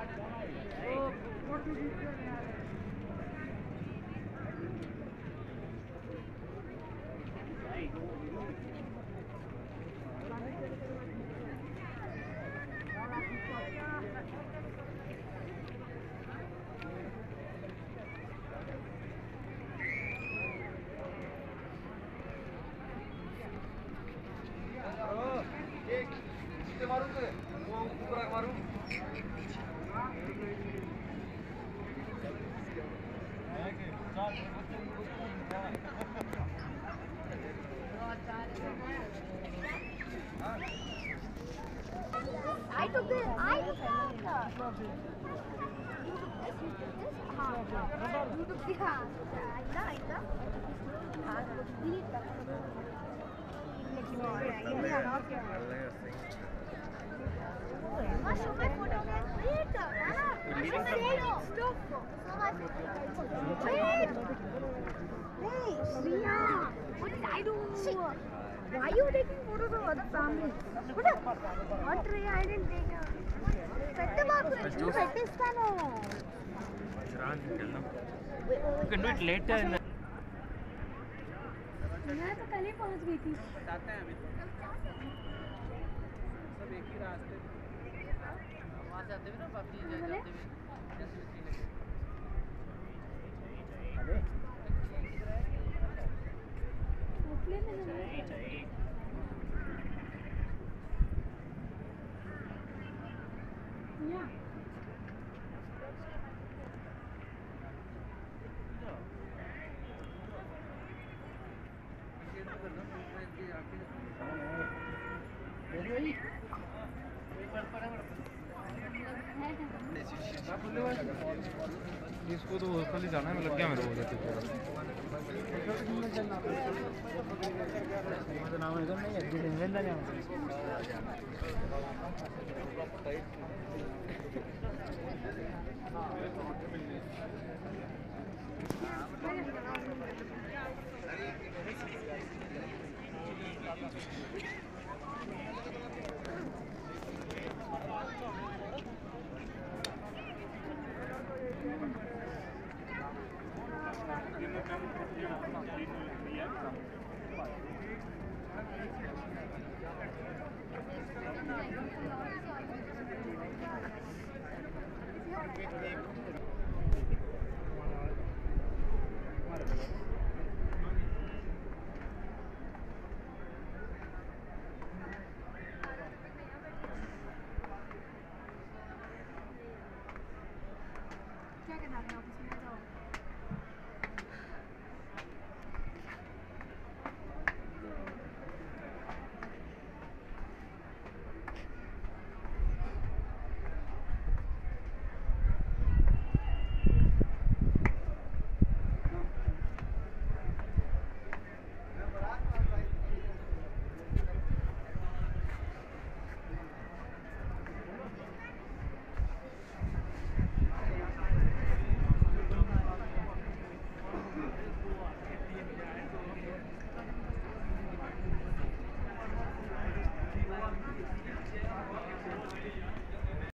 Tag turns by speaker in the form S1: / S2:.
S1: I took this. You took the show my photo again. Wait, stop. Wait. Hey, Shriya. What did I do? Why are you taking photos of other families? What Ray? I didn't take it. Set the box. You set this fan.
S2: You can do it later in the...
S1: मैं तो कल ही पहुंच गई थी।
S3: बताते हैं अभी सब एक ही रास्ते वहाँ से आते हुए ना बाकी जाते हुए
S2: अरे
S1: प्लेन में नहीं या
S2: इसको तो कल ही जाना है, मतलब क्या मेरे को जाते नाम इधर नहीं है
S1: क्या करना है ऑफिस